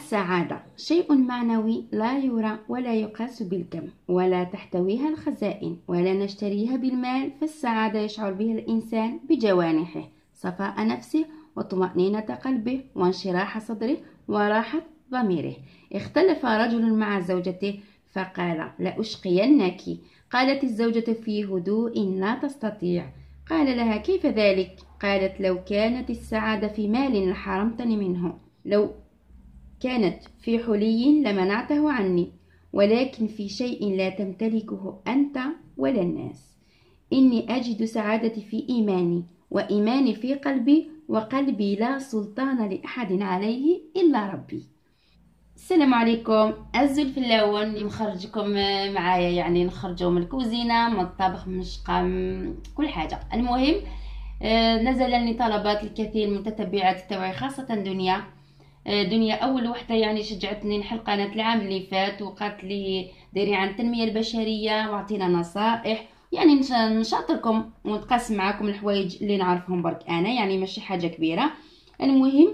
السعادة شيء معنوي لا يرى ولا يقاس بالكم، ولا تحتويها الخزائن، ولا نشتريها بالمال. فالسعادة يشعر بها الإنسان بجوانحه: صفاء نفسه، وطمأنينة قلبه، وانشراح صدره، وراحة ضميره. اختلف رجل مع زوجته فقال: لأشقينك. قالت الزوجة في هدوء: لا تستطيع. قال لها: كيف ذلك؟ قالت: لو كانت السعادة في مال لحرمتني منه، لو كانت في حلي لمنعته عني، ولكن في شيء لا تمتلكه أنت ولا الناس. إني أجد سعادتي في إيماني، وإيماني في قلبي، وقلبي لا سلطان لأحد عليه إلا ربي. السلام عليكم. أزل في اللون نخرجكم معايا، يعني نخرجوا من الكوزينة، من الطبخ، من الشقة، من كل حاجة. المهم نزلني طلبات الكثير من متتبعات التوعية، خاصة دنيا اول وحده يعني شجعتني نحل قناه العام اللي فات، وقالت لي ديري عن التنميه البشريه واعطينا نصائح، يعني نشاطركم ونتقاسم معكم الحوايج اللي نعرفهم برك انا، يعني ماشي حاجه كبيره. المهم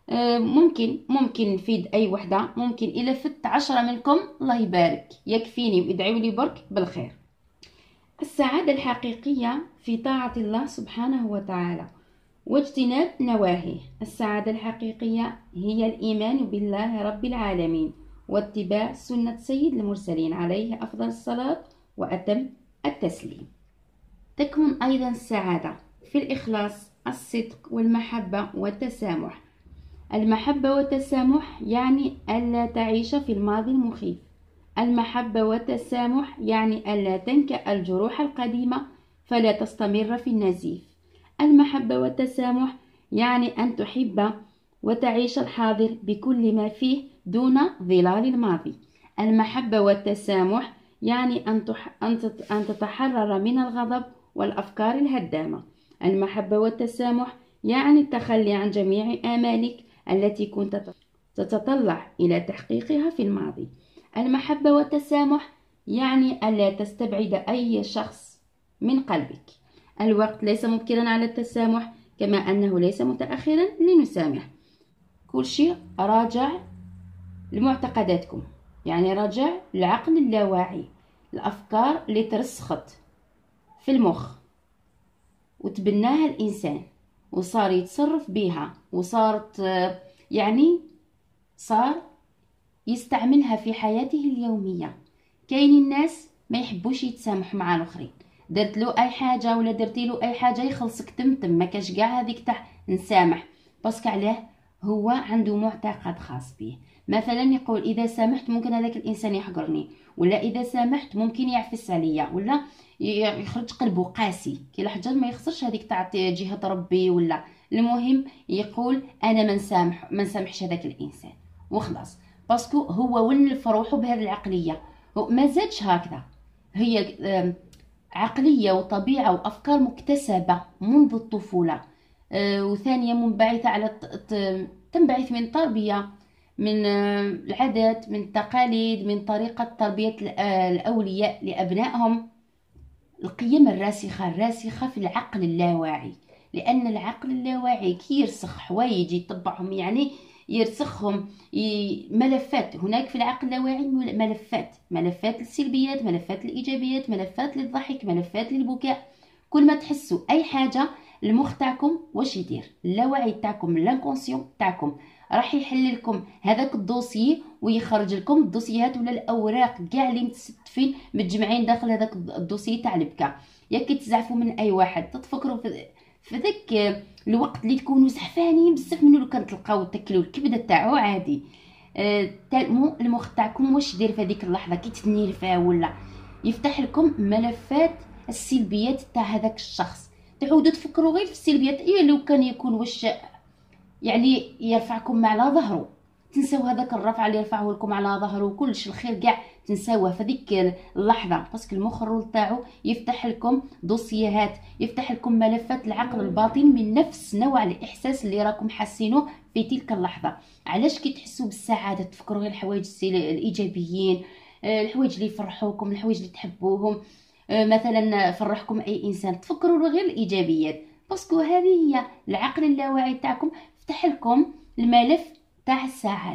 ممكن نفيد اي وحده، ممكن الا فدت 10 منكم الله يبارك، يكفيني، وادعوا لي برك بالخير. السعاده الحقيقيه في طاعه الله سبحانه وتعالى واجتناب نواهيه. السعادة الحقيقية هي الإيمان بالله رب العالمين، واتباع سنة سيد المرسلين عليه أفضل الصلاة وأتم التسليم. تكمن أيضا السعادة في الإخلاص، الصدق، والمحبة والتسامح. المحبة والتسامح يعني ألا تعيش في الماضي المخيف. المحبة والتسامح يعني ألا تنكأ الجروح القديمة فلا تستمر في النزيف. المحبة والتسامح يعني أن تحب وتعيش الحاضر بكل ما فيه دون ظلال الماضي. المحبة والتسامح يعني أن تتحرر من الغضب والأفكار الهدامة. المحبة والتسامح يعني التخلي عن جميع آمالك التي كنت تتطلع إلى تحقيقها في الماضي. المحبة والتسامح يعني ألا تستبعد أي شخص من قلبك. الوقت ليس مبكرا على التسامح، كما أنه ليس متأخرا لنسامح. كل شيء راجع لمعتقداتكم، يعني راجع للعقل اللاواعي، الأفكار اللي ترسخت في المخ وتبناها الإنسان وصار يتصرف بها، وصارت يعني صار يستعملها في حياته اليومية. كاين الناس ما يحبوش يتسامحوا مع الاخرين، درت له اي حاجه ولا درتي له اي حاجه يخلصك تمتم، ما كاش كاع هذيك تاع نسامح، باسكو علاه هو عنده معتقد خاص به. مثلا يقول اذا سامحت ممكن هذاك الانسان يحقرني، ولا اذا سامحت ممكن يعفس عليا، ولا يخرج قلبه قاسي. كي الحجر ما يخسرش هذيك تاع جهه ربي، ولا المهم يقول انا ما نسامحش هذاك الانسان وخلاص، باسكو هو ولف روحه بهذه العقليه. ما زادش هكذا، هي عقلية وطبيعة وأفكار مكتسبة منذ الطفولة، وثانيا منبعثة على تنبعث من تربية، من العادات، من التقاليد، من طريقة تربية الأولياء لأبنائهم. القيم الراسخة في العقل اللاواعي، لأن العقل اللاواعي كي يرسخ حوايج يطبعهم، يعني يرسخهم ملفات. هناك في العقل اللاواعي ملفات للسلبيات، ملفات للإيجابيات، ملفات للضحك، ملفات للبكاء. كل ما تحسوا أي حاجة المخ تاعكم واش يدير؟ اللاواعي تاعكم، لانكونسيون تاعكم راح يحل لكم هذاك الدوسيي ويخرج لكم الدوسيات ولا الاوراق كاع اللي متستفين متجمعين داخل هذاك الدوسيي تاع البكاء. ياك تزعفوا من اي واحد تتفكروا في ذاك الوقت اللي تكونوا زعفانين بزاف منه، لو كان تلقاو تاكلوا الكبده تاعو عادي، المخ تاعكم واش يدير في هذيك اللحظه كي تتنيرفا، ولا يفتح لكم ملفات السلبيات تاع هذاك الشخص. تعودوا تفكروا غير في السلبيات. لو كان يكون واش يعني يرفعكم على ظهره، تنساو هذاك الرفع اللي يرفعه لكم على ظهره وكلش الخير كاع تنساوه في ديك اللحظه، باسكو المخ الرول تاعو يفتح لكم دوسيهات، يفتح لكم ملفات العقل الباطن من نفس نوع الاحساس اللي راكم حاسينه في تلك اللحظه. علاش كي تحسوا بالسعاده تفكروا غير الحوايج الايجابيين، الحوايج اللي يفرحوكم، الحوايج اللي تحبوهم. مثلا فرحكم اي انسان تفكروا غير الايجابيات، باسكو هذه هي العقل اللاواعي تاعكم فتح لكم الملف تاع السعاده.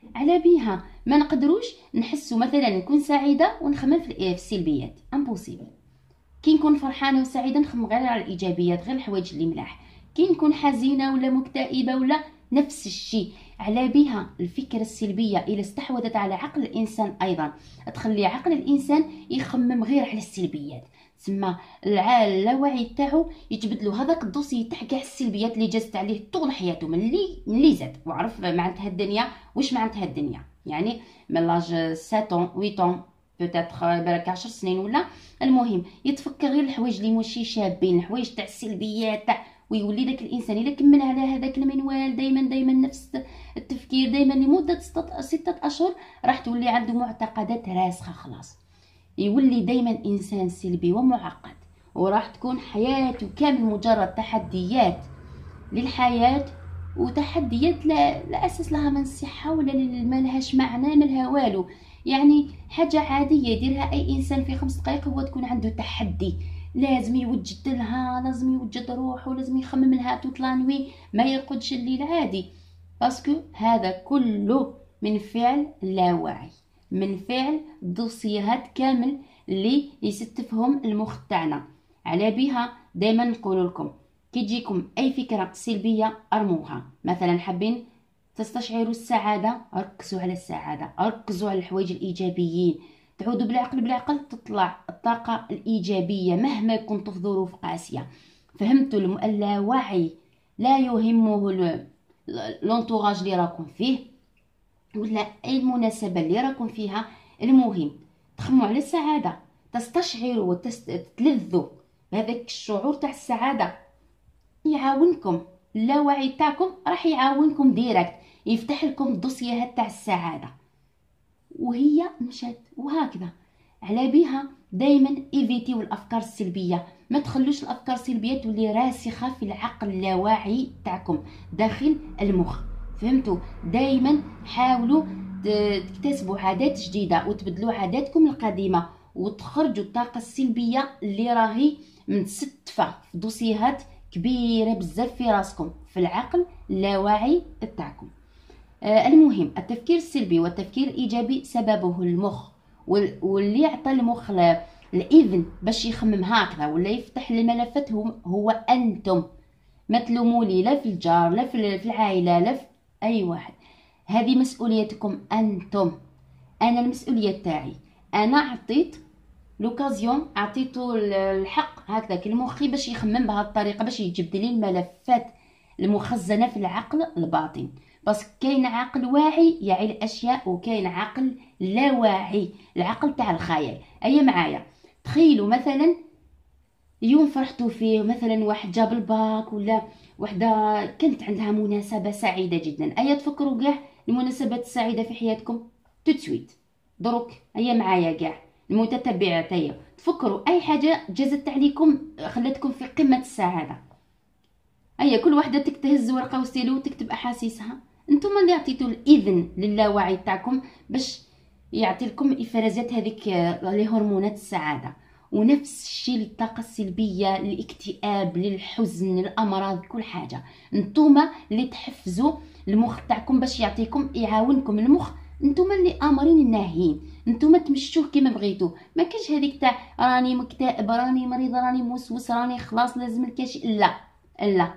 على بيها ما نقدروش نحسوا مثلا نكون سعيده ونخمم في السلبيات، امبوسيبل. كي نكون فرحانه وسعيده نخمم غير على الايجابيات، غير الحوايج اللي ملاح. كي نكون حزينه ولا مكتئبه ولا نفس الشيء. على بها الفكره السلبيه الى استحوذت على عقل الانسان ايضا تخلي عقل الانسان يخمم غير على السلبيات. تسمى اللاوعي تاعو يتبدلوا هذاك الدوسي تاع كاع السلبيات اللي جازت عليه طول حياته من اللي زاد وعرف معناتها الدنيا واش معناتها الدنيا. يعني من لاج 7 8 بوتيتر برك 10 سنين ولا. المهم يتفكر غير الحوايج اللي ماشي شابين، الحوايج تاع السلبيات تاع، ويولي داك الانسان الا كمل على هذاك المنوال دائما نفس التفكير دائما لمده 6 اشهر راح تولي عنده معتقدات راسخه خلاص. يولي دائما انسان سلبي ومعقد، وراح تكون حياته كامل مجرد تحديات للحياه، وتحديات لا اساس لها من صحه ولا ما لهاش معنى ما لها والو. يعني حاجه عاديه يديرها اي انسان في 5 دقائق هو تكون عنده تحدي، لازم يوجد لها، لازم يوجد روحه، ولازم يخمم لها توت لانوي، ما يرقدش الليل عادي. باسكو هذا كله من فعل اللاوعي، من فعل دوسيهات كامل اللي يستفهم المخ تاعنا. على بها دائما نقول لكم كي تجيكم اي فكره سلبيه ارموها. مثلا حابين تستشعروا السعاده، ركزوا على السعاده، ركزوا على الحوايج الايجابيين، تعودوا بالعقل تطلع الطاقه الايجابيه مهما كنتوا في ظروف قاسيه. فهمتوا اللاوعي لا يهمه لونتوراج اللي راكم فيه ولا اي مناسبه اللي راكم فيها. المهم تخموا على السعاده، تستشعروا وتتلذوا بهذاك الشعور تاع السعاده. يعاونكم اللاوعي تاعكم، راح يعاونكم ديريكت، يفتح لكم الدوسيهات تاع السعاده وهي مشات. وهكذا على بها دائما ايفيتيو الافكار السلبيه، ما تخلوش الافكار السلبيه تولي راسخه في العقل اللاواعي تاعكم داخل المخ. فهمتوا؟ دائما حاولوا تكتسبوا عادات جديده وتبدلوا عاداتكم القديمه وتخرجوا الطاقه السلبيه اللي راهي متستفه في دوسيهات كبيره بزاف في راسكم في العقل اللاواعي تاعكم. المهم التفكير السلبي والتفكير الايجابي سببه المخ، واللي يعطي المخ الاذن باش يخمم هكذا ولا يفتح الملفات هو انتم. ما تلوموني لا في الجار لا في العائله لا في اي واحد، هذه مسؤوليتكم انتم. انا المسؤوليه تاعي، انا عطيت لوكازيون، عطيته الحق هكذا المخي باش يخمم بهذه الطريقه، باش يجبد لي الملفات المخزنه في العقل الباطن. بس كاين عقل واعي يعي الاشياء، وكاين عقل لا واعي، العقل تاع الخيال. اي معايا تخيلوا مثلا يوم فرحتوا فيه، مثلا واحد جاب الباك ولا وحده كانت عندها مناسبه سعيده جدا. ايا تفكروا كاع المناسبات السعيده في حياتكم تتسويت دروك. ايا معايا كاع المتتبعات، ايا تفكروا اي حاجه جازت عليكم خلتكم في قمه السعاده. ايا كل وحده تهز ورقه وستيلو وتكتب احاسيسها. انتم اللي عطيتوا الاذن للاوعي تاعكم باش يعطي لكم افرازات هذيك لهرمونات السعاده. ونفس الشيء للطاقه السلبيه، للاكتئاب، للحزن، للامراض، كل حاجه انتم اللي تحفزوا المخ تاعكم باش يعطيكم، يعاونكم المخ. انتم اللي امرين الناهين، انتم تمشوه كما بغيتو. ما كاينش هذيك تاع راني مكتئب، راني مريض، راني موسوس، راني خلاص لازم الكاش. لا لا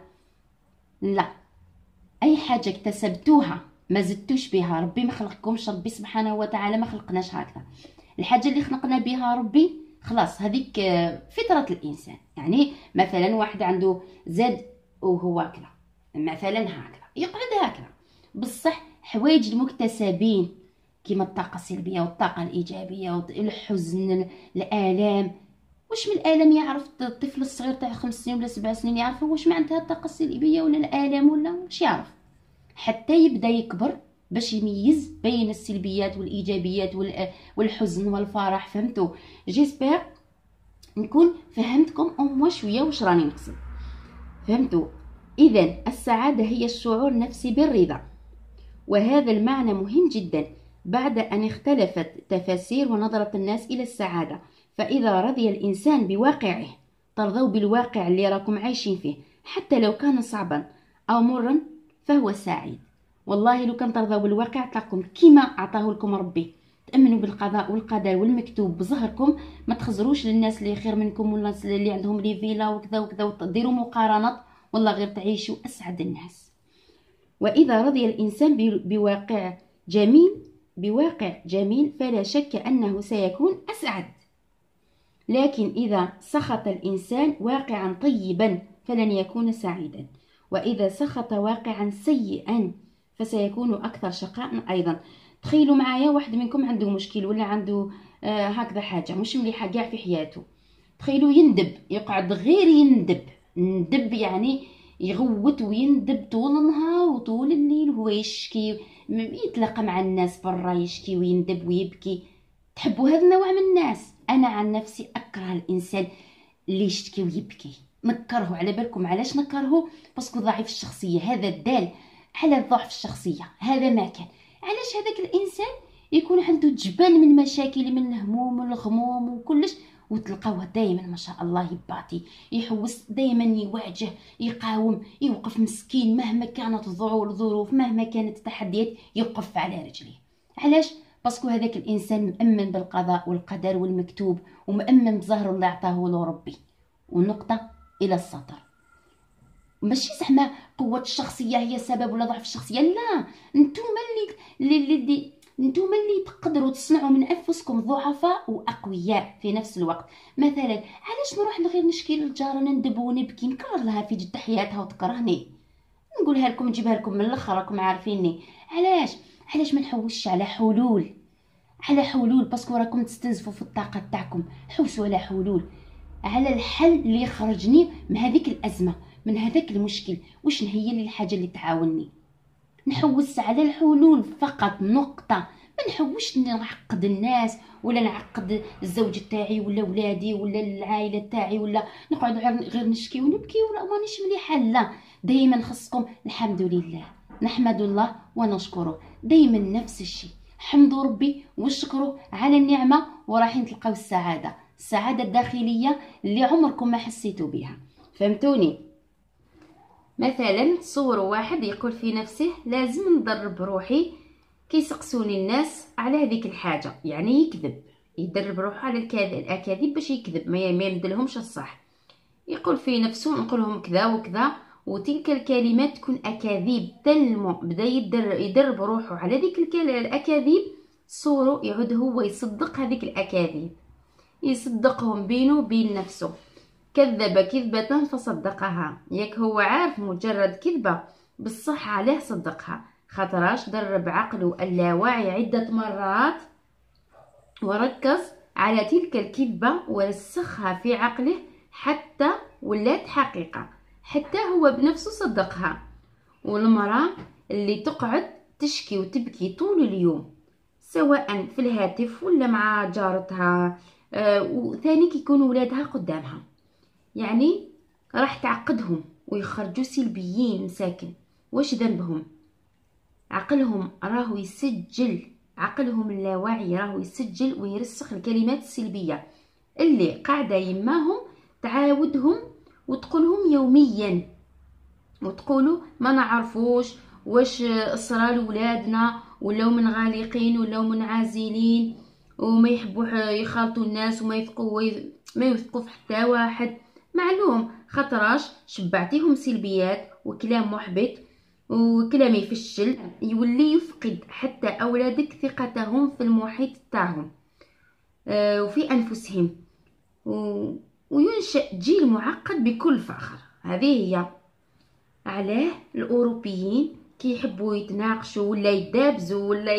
لا، اي حاجه اكتسبتوها ما زدتوش بها. ربي ما خلقكمش، ربي سبحانه وتعالى ما خلقناش هكذا. الحاجه اللي خلقنا بها ربي خلاص هذيك فطره الانسان. يعني مثلا واحد عنده زاد وهو هكذا، مثلا هكذا يقعد هكذا. بصح حوايج المكتسبين كيما الطاقه السلبيه والطاقه الايجابيه والحزن، الالام. واش من الالم يعرف الطفل الصغير تاع 5 سنين ولا 7 سنين يعرف واش معناتها الطاقه السلبيه ولا الالم ولا واش يعرف؟ حتى يبدا يكبر باش يميز بين السلبيات والايجابيات والحزن والفرح. فهمتوا؟ جيسبر نكون فهمتكم اموا شويه واش راني نقصد. فهمتوا؟ اذا السعاده هي الشعور النفسي بالرضا، وهذا المعنى مهم جدا بعد ان اختلفت تفاسير ونظره الناس الى السعاده. فاذا رضي الانسان بواقعه، ترضوا بالواقع اللي راكم عايشين فيه حتى لو كان صعبا او مرا، فهو سعيد. والله لو كان ترضاو بالواقع عطاكم كيما عطاه لكم ربي. تامنوا بالقضاء والقدر والمكتوب بظهركم، ما تخزروش للناس اللي خير منكم ولا الناس اللي عندهم لي فيلا وكذا وكذا وديروا مقارنات، والله غير تعيشوا اسعد الناس. واذا رضي الانسان بواقع جميل فلا شك انه سيكون اسعد. لكن إذا سخط الإنسان واقعا طيبا فلن يكون سعيدا، وإذا سخط واقعا سيئا فسيكون أكثر شقاء أيضا. تخيلوا معايا واحد منكم عنده مشكل ولا عنده هكذا حاجة مش مليحة كاع في حياته. تخيلوا يندب، يقعد غير ندب يعني يغوت ويندب طول النهار وطول الليل وهو يشكي، يتلاقى مع الناس برا يشكي ويندب ويبكي. تحبوا هذا النوع من الناس؟ انا عن نفسي اكره الانسان اللي يشتكي ويبكي، نكرهه. على بالكم علاش نكرهه؟ باسكو ضعيف الشخصيه، هذا الدال على ضعف الشخصيه، هذا ما كان. علاش هذاك الانسان يكون عنده جبال من مشاكل، من الهموم والغموم وكلش، وتلقاوه دائما ما شاء الله يباطي يحوس، دائما يواجه يقاوم يوقف مسكين، مهما كانت الظروف مهما كانت التحديات يوقف على رجليه. علاش؟ باسكو هذاك الانسان مؤمن بالقضاء والقدر والمكتوب، ومؤمن بظهر اللي عطاه له ربي. ونقطه الى السطر. ماشي زعما قوه الشخصيه هي السبب ولا ضعف الشخصيه، لا. نتوما اللي تقدروا تصنعوا من انفسكم ضعفاء واقوياء في نفس الوقت. مثلا علاش نروح غير نشكي للجاره ندب ونبكي، نكرر لها في جد حياتها وتكرهني، نقولها لكم نجيبها لكم من الاخر راكم عارفيني. علاش ما نحوسش على حلول باسكو راكم تستنزفوا في الطاقه تاعكم. حوسوا على حلول، على الحل اللي يخرجني من هذيك الازمه، من هذاك المشكل. وش هي اللي الحاجه اللي تعاونني؟ نحوس على الحلول فقط، نقطه. ما نحوش نعقد الناس ولا نعقد الزوج تاعي ولا ولادي ولا العائله تاعي، ولا نقعد غير نشكي ونبكي ولا مانيش مليحه. لا، دائما خصكم الحمد لله، نحمد الله ونشكره، دائما نفس الشيء. حمدوا ربي وشكروا على النعمه وراح تلقاو السعاده الداخليه اللي عمركم ما حسيتوا بها. فهمتوني؟ مثلا تصوروا واحد يقول في نفسه لازم ندرب روحي كيسقسوني الناس على هذيك الحاجه، يعني يدرب روحه على الاكاذيب باش يكذب، ما يمدلهمش الصح. يقول في نفسه نقولهم كذا وكذا، وتلك الكلمات تكون اكاذيب تلمو. بدا يدرب روحه على ذيك الاكاذيب. صورو يعود هو يصدق هذيك الاكاذيب، يصدقهم بينه وبين نفسه. كذب كذبة فصدقها، ياك هو عارف مجرد كذبة بالصح عليه صدقها، خاطراش درب عقله اللاواعي عدة مرات وركز على تلك الكذبة ورسخها في عقله حتى ولات حقيقة، حتى هو بنفسه صدقها. والمرأة اللي تقعد تشكي وتبكي طول اليوم سواء في الهاتف ولا مع جارتها، وثاني كيكون ولادها قدامها، يعني راح تعقدهم ويخرجوا سلبيين مساكن. واش ذنبهم؟ عقلهم راهو يسجل، عقلهم اللاواعي راهو يسجل ويرسخ الكلمات السلبية اللي قاعدة يماهم تعاودهم وتقولهم يوميا، وتقولوا ما نعرفوش واش صرا لولادنا، ولاو منغالقين ولاو منعزلين وما يحبوا يخالطوا الناس وما يثقوا في حتى واحد. معلوم، خاطراش شبعتيهم سلبيات وكلام محبط وكلام يفشل، يولي يفقد حتى اولادك ثقتهم في المحيط تاعهم وفي انفسهم، وينشأ جيل معقد بكل فخر. هذه هي علاه الاوروبيين كيحبوا يتناقشوا ولا يدابزوا ولا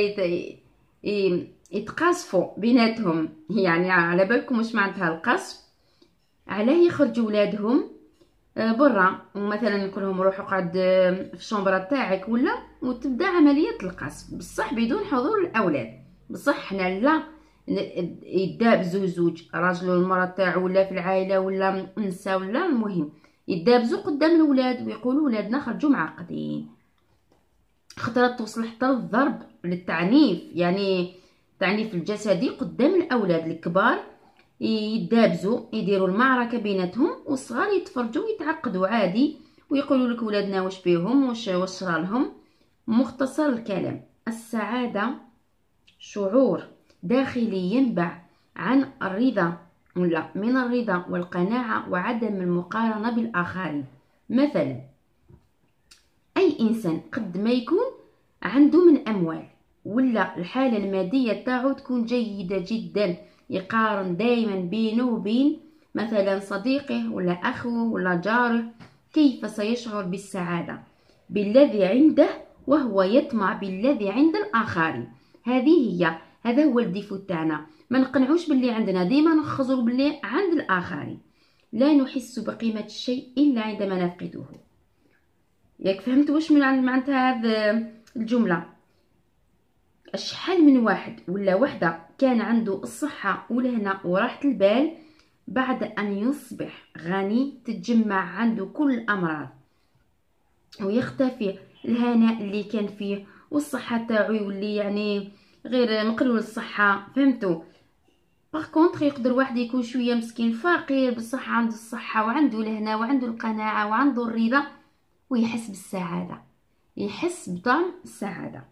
يتقاصفوا بيناتهم. يعني على بالكم واش معناتها القصف؟ علاه يخرجوا ولادهم برا، ومثلا نقول لهم روحوا قعد في الشومبره تاعك ولا، وتبدا عمليه القصف بصح بدون حضور الاولاد. بصح حنا لا، يدابزوا زوج راجل والمراه تاعو ولا في العائله ولا نساء ولا، المهم يدابزوا قدام الولاد ويقولوا ولادنا خرجوا معقدين. خطرات توصل حتى للضرب للتعنيف، يعني التعنيف الجسدي قدام الاولاد الكبار. يدابزوا يديروا المعركه بيناتهم، والصغار يتفرجوا ويتعقدوا عادي، ويقولوا لك ولادنا واش بيهم واش صرالهم. مختصر الكلام: السعادة شعور داخلي ينبع عن الرضا ولا من الرضا والقناعة وعدم المقارنة بالآخرين. مثلا أي إنسان قد ما يكون عنده من أموال ولا الحالة المادية تاعو تكون جيدة جدا، يقارن دائما بينه وبين مثلا صديقه ولا أخوه ولا جاره. كيف سيشعر بالسعادة بالذي عنده وهو يطمع بالذي عند الآخرين؟ هذا هو الديفو تاعنا، ما نقنعوش باللي عندنا، ديما نخزروا باللي عند الآخرين. لا نحس بقيمة الشيء إلا عندما نفقده. ياك فهمت واش معناتها هذه الجملة؟ شحال من واحد ولا وحدة كان عنده الصحة والهنا وراحة البال، بعد أن يصبح غني تتجمع عنده كل الأمراض ويختفي الهناء اللي كان فيه، والصحة تاعو يولي يعني غير مقلول الصحة. فهمتوا؟ باغ كونطخ يقدر واحد يكون شوية مسكين فقير بصح عنده الصحة وعنده الهنا وعنده القناعة وعنده الرضا ويحس بالسعادة، يحس بطعم السعادة.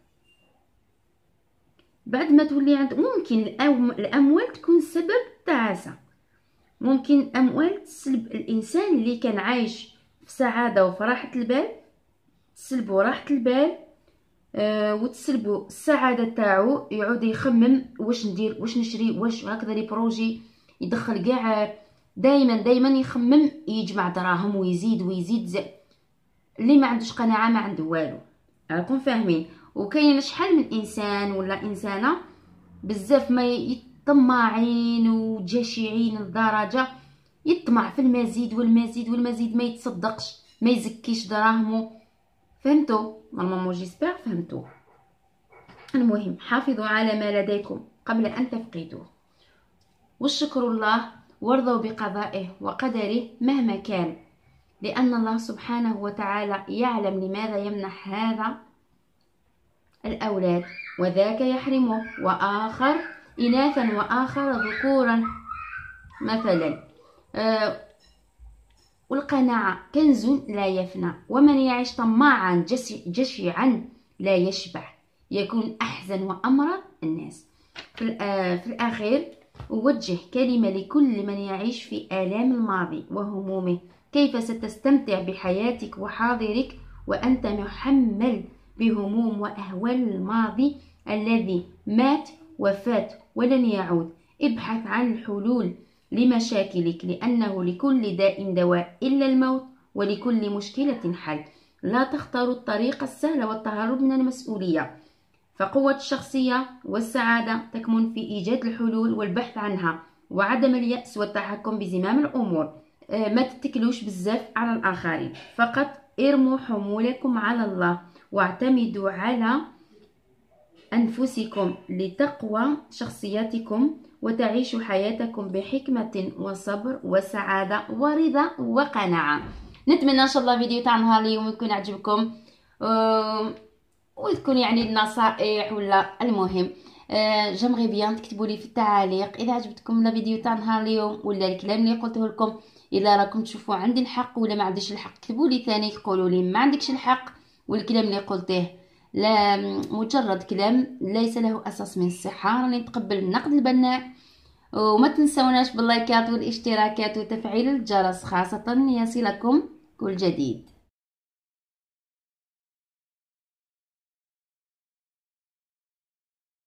بعد ما تولي عنده ممكن الأموال تكون سبب تعاسة، ممكن الأموال تسلب الإنسان اللي كان عايش في سعادة وفي راحة البال، تسلبه راحة البال وتسلبه السعادة تاعو، يعود يخمم واش ندير واش نشري واش هكذا لي بروجي، يدخل كاع دايما يخمم يجمع دراهم ويزيد اللي ما عندوش قناعة ما عنده والو. راكم فاهمين؟ وكاين شحال من انسان ولا انسانه بزاف ما طماعين وجشعين لدرجه يطمع في المزيد والمزيد ما يتصدقش ما يزكيش دراهمو. فهمتوا؟ نورمالمون جيسبر فهمتوا. المهم حافظوا على ما لديكم قبل ان تفقدوه، والشكر الله وارضوا بقضائه وقدره مهما كان، لأن الله سبحانه وتعالى يعلم لماذا يمنح هذا الأولاد وذاك يحرمه، وآخر إناثا وآخر ذكورا مثلا. والقناعة كنز لا يفنى، ومن يعيش طماعا جشعا لا يشبع، يكون أحزن وأمرض الناس. في الأخير أوجه كلمة لكل من يعيش في آلام الماضي وهمومه: كيف ستستمتع بحياتك وحاضرك وأنت محمل بهموم وأهوال الماضي الذي مات وفات ولن يعود؟ ابحث عن الحلول لمشاكلك، لأنه لكل داء دواء إلا الموت، ولكل مشكلة حل. لا تختاروا الطريق السهل والتهرب من المسؤولية، فقوة الشخصية والسعادة تكمن في إيجاد الحلول والبحث عنها، وعدم اليأس والتحكم بزمام الأمور. ما تتكلوش بزاف على الآخرين، فقط ارموا حمولكم على الله واعتمدوا على أنفسكم لتقوى شخصياتكم وتعيشوا حياتكم بحكمة وصبر وسعادة ورضا وقناعة. نتمنى إن شاء الله فيديو تاع نهار اليوم يكون عجبكم وتكون يعني النصائح ولا المهم جمغي بيان تكتبوا لي في التعاليق اذا عجبتكم الفيديو تاع نهار اليوم ولا الكلام اللي قلته لكم. الا راكم تشوفوا عندي الحق ولا ما عنديش الحق كتبوا لي ثاني قولوا لي ما عندكش الحق والكلام اللي قلته لا مجرد كلام ليس له اساس من الصحه، راني نتقبل النقد البناء. وما تنسوناش باللايكات والاشتراكات وتفعيل الجرس خاصه ليصلكم كل جديد.